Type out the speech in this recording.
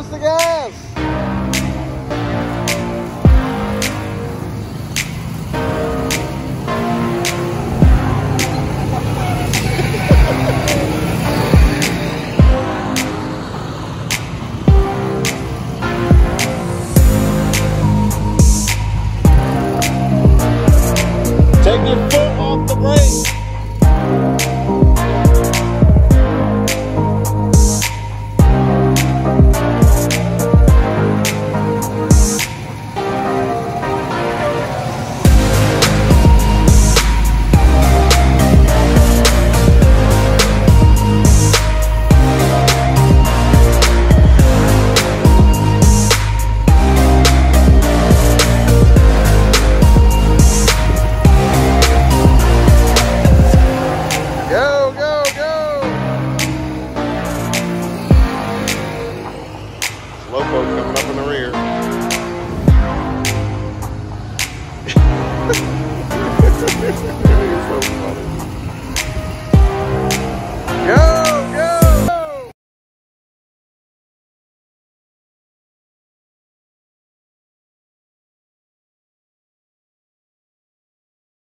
Use the gas. Take your foot off the brake. Loco coming up in the rear. It's so funny.